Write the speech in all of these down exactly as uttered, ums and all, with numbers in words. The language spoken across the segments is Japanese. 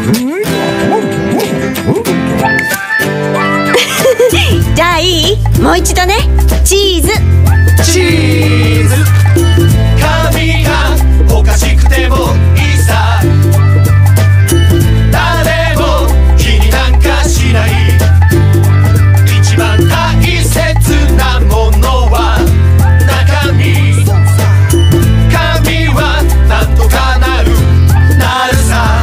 じゃあいい？もう一度ね。チーズチーズ髪がおかしくてもいいさ。誰も気になんかしない。一番大切なものは中身。髪はなんとかなるなるさ。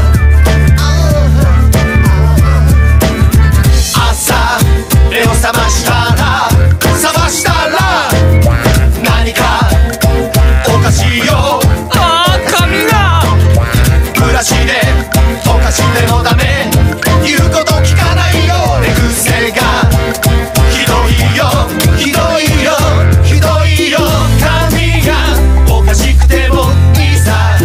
朝目を覚ましたら覚ましたら何かおかしいよ。あー髪がブラシでおかしてもダメ。言うこと聞かないよ。寝癖がひどいよひどいよひどいよ。髪がおかしくてもいいさ。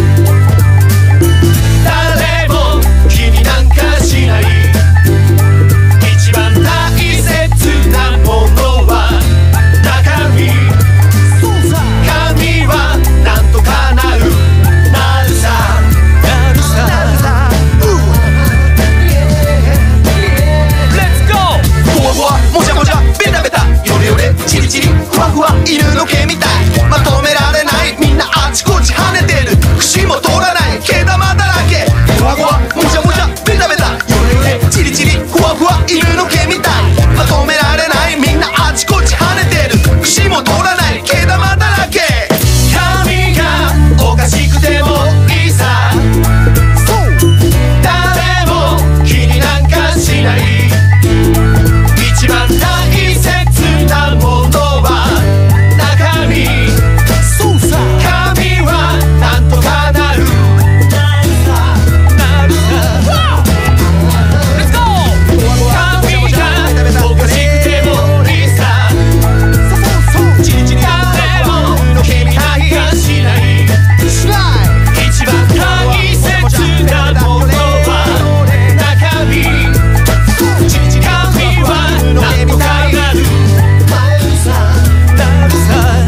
誰も気になんかしない。一番大切なものは中身。髪はなんとかなるなるさなるさなるさ。レッツゴー。ふわふわもじゃもじゃベタベタヨレヨレチリチリふわふわ犬の毛みたい。まとめられないみんなあちこち跳ねてる。串も通らない毛玉だらけ。ふわふわもじゃもじゃベタベタヨレヨレチリチリふわふわ犬の毛みたい。まとめられないみんなあちこち跳ねてる。串も通らない毛玉だらけ。髪がおかしくてもいいさ。誰も気になんかしない。一番大切なものは中身。髪はなんとかなるなるさなるさ。レッツゴー。髪がおかしくてもいいさ。誰も気になんかしない。一番大切なものは中身。髪はなんとかなるなるさなるさ。